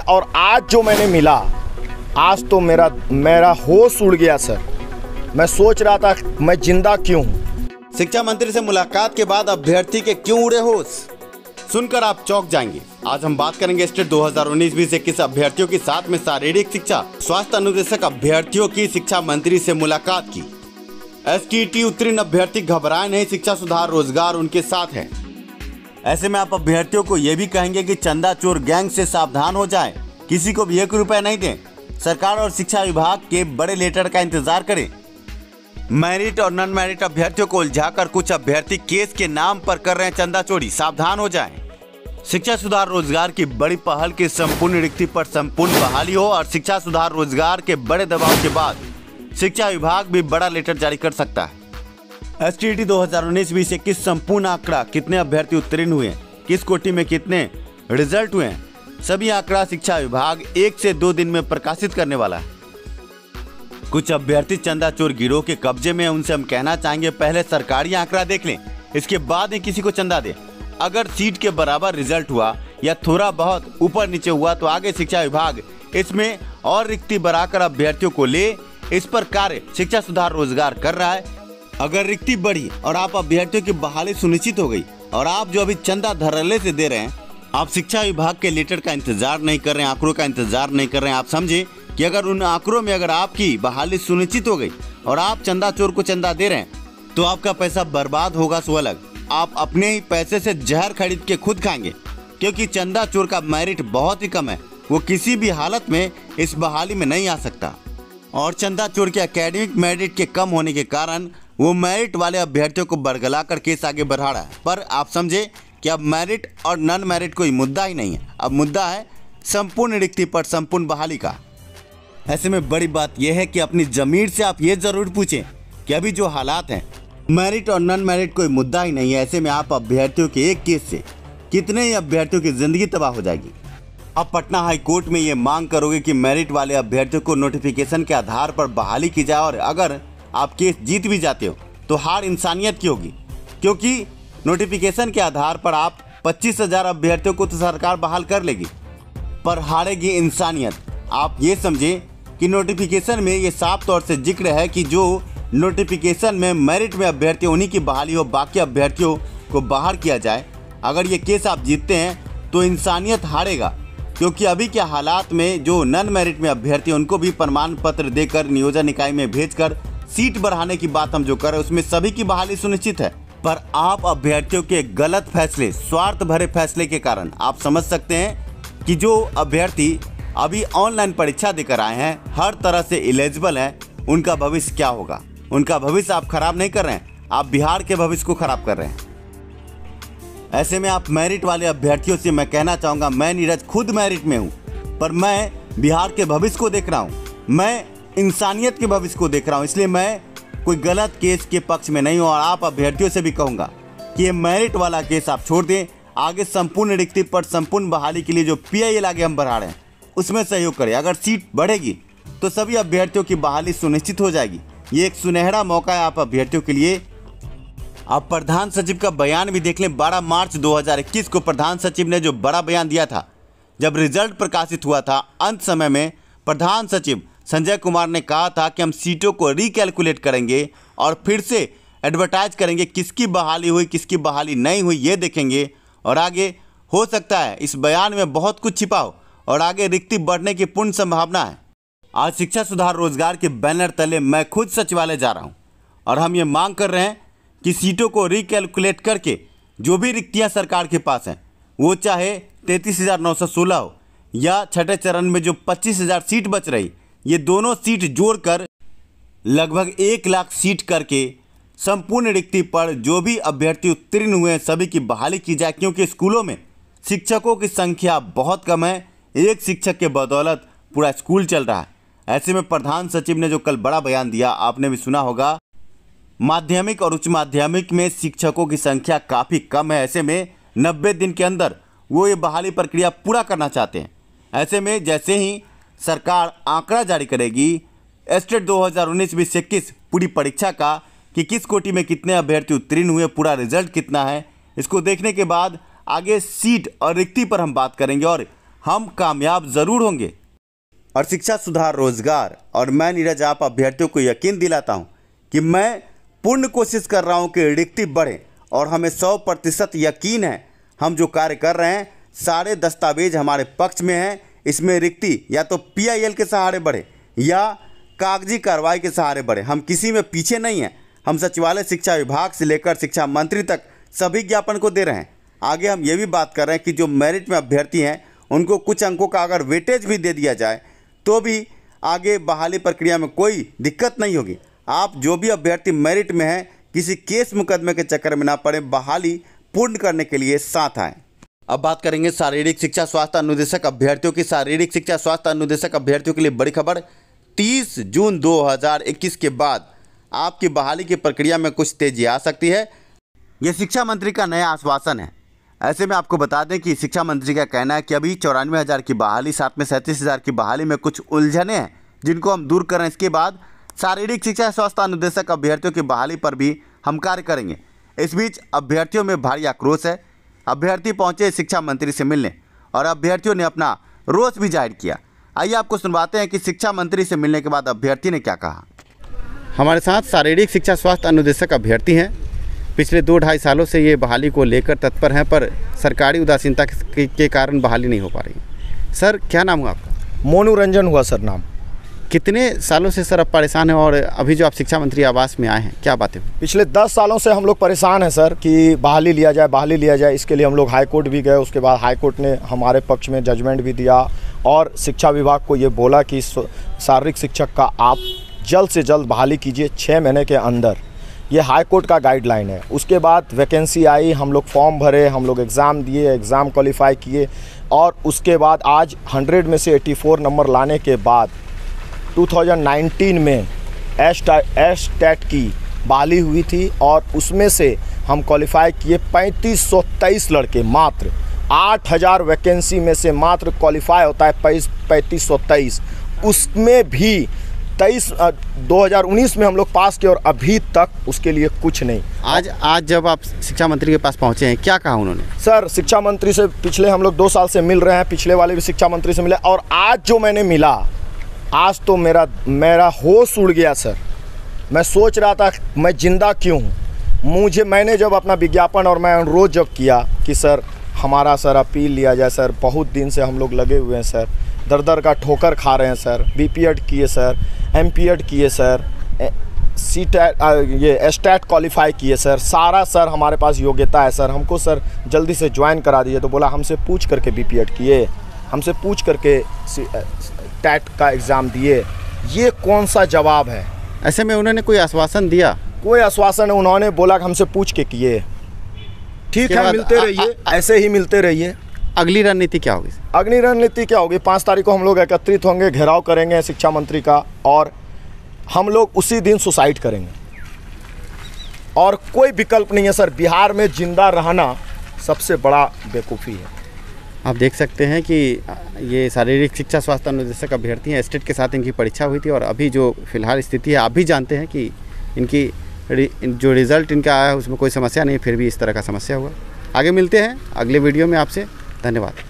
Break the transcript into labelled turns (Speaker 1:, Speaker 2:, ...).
Speaker 1: और आज जो मैंने मिला, आज तो मेरा होश उड़ गया सर। मैं सोच रहा था मैं जिंदा क्यों हूँ।
Speaker 2: शिक्षा मंत्री से मुलाकात के बाद अभ्यर्थी के क्यों उड़े होश, सुनकर आप चौंक जाएंगे। आज हम बात करेंगे स्टेट 2019-2021 अभ्यर्थियों की, साथ में शारीरिक शिक्षा स्वास्थ्य अनुदेशक अभ्यर्थियों की शिक्षा मंत्री से मुलाकात की। एसटीईटी उत्तीर्ण अभ्यर्थी घबराए नहीं, शिक्षा सुधार रोजगार उनके साथ है। ऐसे में आप अभ्यर्थियों को ये भी कहेंगे कि चंदा चोर गैंग से सावधान हो जाएं, किसी को भी 1 रुपया नहीं दें, सरकार और शिक्षा विभाग के बड़े लेटर का इंतजार करें। मैरिट और नॉन मैरिट अभ्यर्थियों को उलझाकर कुछ अभ्यर्थी केस के नाम पर कर रहे हैं चंदा चोरी, सावधान हो जाएं। शिक्षा सुधार रोजगार की बड़ी पहल की संपूर्ण रिक्ति पर संपूर्ण बहाली हो, और शिक्षा सुधार रोजगार के बड़े दबाव के बाद शिक्षा विभाग भी बड़ा लेटर जारी कर सकता है। एसटीईटी 2019-2021 संपूर्ण आंकड़ा, कितने अभ्यर्थी उत्तीर्ण हुए, किस कोटि में कितने रिजल्ट हुए, सभी आंकड़ा शिक्षा विभाग 1 से 2 दिन में प्रकाशित करने वाला है। कुछ अभ्यर्थी चंदा चोर गिरोह के कब्जे में, उनसे हम कहना चाहेंगे पहले सरकारी आंकड़ा देख लें, इसके बाद ही किसी को चंदा दें। अगर सीट के बराबर रिजल्ट हुआ या थोड़ा बहुत ऊपर नीचे हुआ तो आगे शिक्षा विभाग इसमें और रिक्ति बढ़ाकर अभ्यर्थियों को ले, इस पर कार्य शिक्षा सुधार रोजगार कर रहा है। अगर रिक्ति बढ़ी और आप अभ्यर्थियों की बहाली सुनिश्चित हो गई और आप जो अभी चंदा धड़ल्ले से दे रहे हैं, आप शिक्षा विभाग के लेटर का इंतजार नहीं कर रहे हैं, आंकड़ों का इंतजार नहीं कर रहे हैं, आप समझे कि अगर उन आंकड़ों में अगर आपकी बहाली सुनिश्चित हो गई और आप चंदा चोर को चंदा दे रहे हैं तो आपका पैसा बर्बाद होगा सो अलग। आप अपने ही पैसे से जहर खरीद के खुद खाएंगे, क्योंकि चंदा चोर का मेरिट बहुत ही कम है, वो किसी भी हालत में इस बहाली में नहीं आ सकता। और चंदा चोर के एकेडमिक मेरिट के कम होने के कारण वो मेरिट वाले अभ्यर्थियों को बरगला कर केस आगे बढ़ा रहा है। पर आप समझे कि अब मेरिट और नॉन मेरिट कोई मुद्दा ही नहीं है, अब मुद्दा है संपूर्ण रिक्ति पर संपूर्ण बहाली का। ऐसे में बड़ी बात यह है कि अपनी जमीर से आप ये जरूर पूछें कि अभी जो हालात हैं, मेरिट और नॉन मेरिट कोई मुद्दा ही नहीं है। ऐसे में आप अभ्यर्थियों के एक केस से कितने ही अभ्यर्थियों की जिंदगी तबाह हो जाएगी। आप पटना हाई कोर्ट में ये मांग करोगे कि मेरिट वाले अभ्यर्थियों को नोटिफिकेशन के आधार पर बहाली की जाए, और अगर आप केस जीत भी जाते हो तो हार इंसानियत की होगी, क्योंकि नोटिफिकेशन के आधार पर आप 25,000 अभ्यर्थियों को तो सरकार बहाल कर लेगी, पर हारेगी इंसानियत। आप ये समझें कि नोटिफिकेशन में ये साफ तौर से जिक्र है कि जो नोटिफिकेशन में मेरिट में अभ्यर्थी उन्हीं की बहाली हो, बाकी अभ्यर्थियों को बाहर किया जाए। अगर ये केस आप जीतते हैं तो इंसानियत हारेगा, क्योंकि अभी के हालात में जो नॉन मेरिट में अभ्यर्थी उनको भी प्रमाण पत्र देकर नियोजन निकाय में भेजकर सीट बढ़ाने की बात हम जो कर रहे हैं उसमें सभी की बहाली सुनिश्चित है। पर आप अभ्यर्थियों के गलत फैसले, स्वार्थ भरे फैसले के कारण आप समझ सकते हैं कि जो अभ्यर्थी अभी ऑनलाइन परीक्षा देकर आए हैं, हर तरह से एलिजिबल हैं, उनका भविष्य क्या होगा। उनका भविष्य आप खराब नहीं कर रहे हैं, आप बिहार के भविष्य को खराब कर रहे हैं। ऐसे में आप मेरिट वाले अभ्यर्थियों से मैं कहना चाहूँगा, मैं नीरज खुद मेरिट में हूँ, पर मैं बिहार के भविष्य को देख रहा हूँ, मैं इंसानियत के भविष्य को देख रहा हूँ, इसलिए मैं कोई गलत केस के पक्ष में नहीं हूँ। और आप अभ्यर्थियों से भी कहूँगा कि ये मेरिट वाला केस आप छोड़ दें, आगे संपूर्ण रिक्ति पर संपूर्ण बहाली के लिए जो PIL आगे हम बढ़ा रहे हैं उसमें सहयोग करें। अगर सीट बढ़ेगी तो सभी अभ्यर्थियों की बहाली सुनिश्चित हो जाएगी। ये एक सुनहरा मौका है आप अभ्यर्थियों के लिए। आप प्रधान सचिव का बयान भी देख लें। 12 मार्च 2021 को प्रधान सचिव ने जो बड़ा बयान दिया था, जब रिजल्ट प्रकाशित हुआ था, अंत समय में प्रधान सचिव संजय कुमार ने कहा था कि हम सीटों को रिकैलकुलेट करेंगे और फिर से एडवर्टाइज करेंगे, किसकी बहाली हुई किसकी बहाली नहीं हुई ये देखेंगे। और आगे हो सकता है इस बयान में बहुत कुछ छिपा हो और आगे रिक्ति बढ़ने की पूर्ण संभावना है। आज शिक्षा सुधार रोजगार के बैनर तले मैं खुद सचिवालय जा रहा हूं और हम ये मांग कर रहे हैं कि सीटों को रिकैलकुलेट करके जो भी रिक्तियां सरकार के पास हैं, वो चाहे 33,916 हो या छठे चरण में जो 25,000 सीट बच रही, ये दोनों सीट जोड़कर लगभग 1 लाख सीट करके संपूर्ण रिक्ति पर जो भी अभ्यर्थी उत्तीर्ण हुए हैं सभी की बहाली की जाए। क्योंकि स्कूलों में शिक्षकों की संख्या बहुत कम है, एक शिक्षक के बदौलत पूरा स्कूल चल रहा है। ऐसे में प्रधान सचिव ने जो कल बड़ा बयान दिया, आपने भी सुना होगा, माध्यमिक और उच्च माध्यमिक में शिक्षकों की संख्या काफ़ी कम है। ऐसे में 90 दिन के अंदर वो ये बहाली प्रक्रिया पूरा करना चाहते हैं। ऐसे में जैसे ही सरकार आंकड़ा जारी करेगी स्टेट 2019-2021 पूरी परीक्षा का कि किस कोटि में कितने अभ्यर्थी उत्तीर्ण हुए, पूरा रिजल्ट कितना है, इसको देखने के बाद आगे सीट और रिक्ति पर हम बात करेंगे और हम कामयाब ज़रूर होंगे। और शिक्षा सुधार रोजगार और मैं नीरज आप अभ्यर्थियों को यकीन दिलाता हूं कि मैं पूर्ण कोशिश कर रहा हूं कि रिक्ति बढ़े और हमें 100% यकीन है हम जो कार्य कर रहे हैं सारे दस्तावेज हमारे पक्ष में हैं। इसमें रिक्ति या तो PIL के सहारे बढ़े या कागजी कार्रवाई के सहारे बढ़े, हम किसी में पीछे नहीं हैं। हम सचिवालय शिक्षा विभाग से लेकर शिक्षा मंत्री तक सभी ज्ञापन को दे रहे हैं। आगे हम ये भी बात कर रहे हैं कि जो मेरिट में अभ्यर्थी हैं उनको कुछ अंकों का अगर वेटेज भी दे दिया जाए तो भी आगे बहाली प्रक्रिया में कोई दिक्कत नहीं होगी। आप जो भी अभ्यर्थी मेरिट में हैं किसी केस मुकदमे के चक्कर में ना पड़े, बहाली पूर्ण करने के लिए साथ आएँ। अब बात करेंगे शारीरिक शिक्षा स्वास्थ्य अनुदेशक अभ्यर्थियों की। शारीरिक शिक्षा स्वास्थ्य अनुदेशक अभ्यर्थियों के लिए बड़ी खबर। 30 जून 2021 के बाद आपकी बहाली की प्रक्रिया में कुछ तेजी आ सकती है। यह शिक्षा मंत्री का नया आश्वासन है। ऐसे में आपको बता दें कि शिक्षा मंत्री का कहना है कि अभी 94,000 की बहाली, साथ में 37,000 की बहाली में कुछ उलझने हैं जिनको हम दूर करें। इसके बाद शारीरिक शिक्षा स्वास्थ्य अनुदेशक अभ्यर्थियों की बहाली पर भी हम कार्य करेंगे। इस बीच अभ्यर्थियों में भारी आक्रोश है। अभ्यर्थी पहुंचे शिक्षा मंत्री से मिलने और अभ्यर्थियों ने अपना रोष भी जाहिर किया। आइए आपको सुनवाते हैं कि शिक्षा मंत्री से मिलने के बाद अभ्यर्थी ने क्या कहा। हमारे साथ शारीरिक शिक्षा स्वास्थ्य अनुदेशक अभ्यर्थी हैं। पिछले 2-2.5 सालों से ये बहाली को लेकर तत्पर हैं, पर सरकारी उदासीनता के कारण बहाली नहीं हो पा रही। सर, क्या नाम हुआ आपका?
Speaker 1: मोनू रंजन हुआ सर नाम।
Speaker 2: कितने सालों से सर आप परेशान हैं और अभी जो आप शिक्षा मंत्री आवास में आए हैं क्या बातें?
Speaker 1: पिछले 10 सालों से हम लोग परेशान हैं सर कि बहाली लिया जाए। इसके लिए हम लोग हाई कोर्ट भी गए। उसके बाद हाई कोर्ट ने हमारे पक्ष में जजमेंट भी दिया और शिक्षा विभाग को ये बोला कि शारीरिक शिक्षक का आप जल्द से जल्द बहाली कीजिए 6 महीने के अंदर। ये हाई कोर्ट का गाइडलाइन है। उसके बाद वैकेंसी आई, हम लोग फॉर्म भरे, हम लोग एग्ज़ाम दिए, एग्ज़ाम क्वालिफाई किए और उसके बाद आज 100 में से 84 नंबर लाने के बाद 2019 में एस्टेट की बहाली हुई थी और उसमें से हम क्वालिफाई किए 3523 लड़के। मात्र 8000 वैकेंसी में से मात्र क्वालिफाई होता है 3523। उसमें भी 2019 में हम लोग पास किए और अभी तक उसके लिए कुछ नहीं।
Speaker 2: आज जब आप शिक्षा मंत्री के पास पहुंचे हैं क्या कहा उन्होंने?
Speaker 1: सर, शिक्षा मंत्री से पिछले हम लोग 2 साल से मिल रहे हैं। पिछले वाले भी शिक्षा मंत्री से मिले और आज जो मैंने मिला, आज तो मेरा होश उड़ गया सर। मैं सोच रहा था मैं जिंदा क्यों हूँ। मैंने जब अपना विज्ञापन और मैं अनुरोध जब किया कि सर हमारा सर अपील लिया जाए सर, बहुत दिन से हम लोग लगे हुए हैं सर, दर का ठोकर खा रहे हैं सर। BPED किए सर, MPED किए सर, ये एस्टेट क्वालिफाई किए सर, सारा सर हमारे पास योग्यता है सर। हमको सर जल्दी से ज्वाइन करा दीजिए। तो बोला हमसे पूछ करके BPED किए, हमसे पूछ करके टैट का एग्ज़ाम दिए। ये कौन सा जवाब है?
Speaker 2: ऐसे में उन्होंने कोई आश्वासन दिया?
Speaker 1: कोई आश्वासन है, उन्होंने बोला कि हमसे पूछ के किए। ठीक है, मिलते रहिए, ऐसे ही मिलते रहिए।
Speaker 2: अगली रणनीति क्या होगी?
Speaker 1: अगली रणनीति क्या होगी? 5 तारीख को हम लोग एकत्रित होंगे, घेराव करेंगे शिक्षा मंत्री का और हम लोग उसी दिन सुसाइड करेंगे और कोई विकल्प नहीं है सर। बिहार में जिंदा रहना सबसे बड़ा बेवकूफ़ी है।
Speaker 2: आप देख सकते हैं कि ये शारीरिक शिक्षा स्वास्थ्य अनुदेशक अभ्यर्थी हैं। एस्टेट के साथ इनकी परीक्षा हुई थी और अभी जो फिलहाल स्थिति है आप भी जानते हैं कि इनकी जो रिज़ल्ट इनका आया है उसमें कोई समस्या नहीं, फिर भी इस तरह का समस्या हुआ। आगे मिलते हैं अगले वीडियो में आपसे। धन्यवाद।